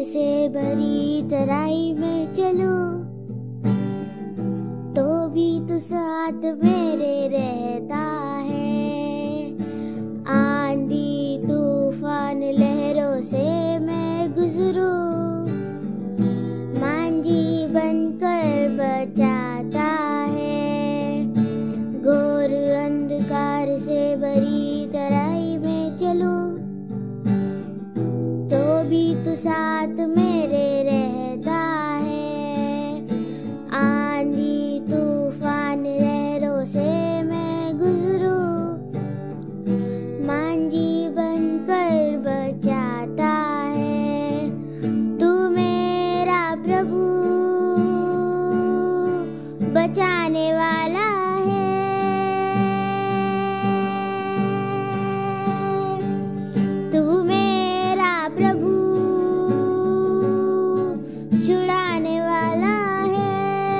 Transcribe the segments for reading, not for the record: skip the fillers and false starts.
से भरी तराई में चलूं तो भी तू साथ मेरे रहता है। आंधी तूफान लहरों से मैं गुजरूं, मांझी बनकर बचाता है। घोर अंधकार से भरी तराई में चलूं तो भी तू साथ मेरे रहता है। आंधी तूफान लहरों से मैं गुजरूं, मांझी बनकर बचाता है। तू मेरा प्रभु बचाने वाला है। तू मेरा प्रभु छुड़ाने वाला है।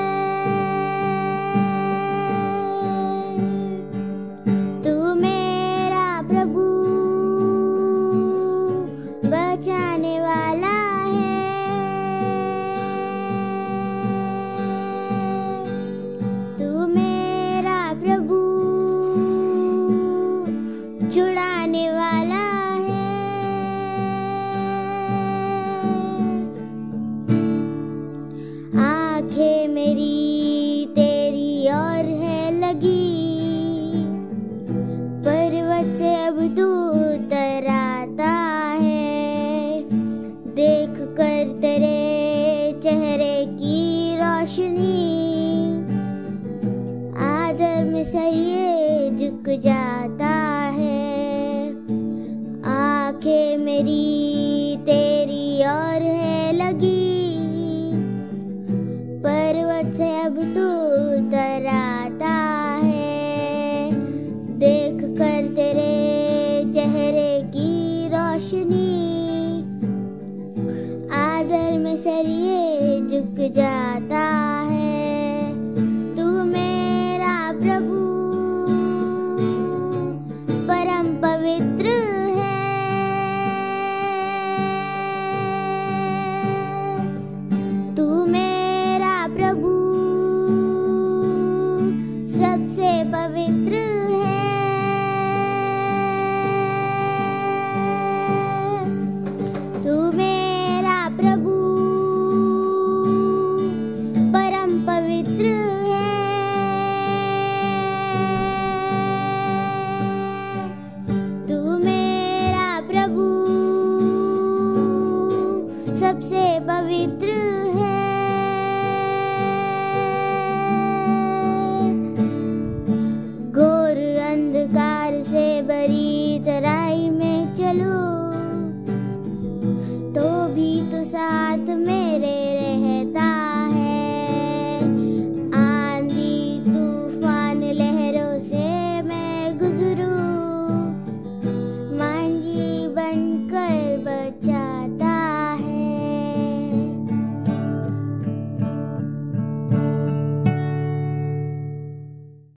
तू मेरा प्रभु बचाने वाला है। तू मेरा प्रभु छुड़ाने वाला है। आंखें मेरी तेरी ओर है लगी, पर्वत से अब तू उतर आता है। देख कर तेरे चेहरे की रोशनी, आदर में सर ये झुक जाता है। आंखें मेरी तेरी ओर है लगी, पर्वत से अब तू उतर आता है। देख कर तेरे चेहरे की रोशनी, आदर में सर ये झुक जाता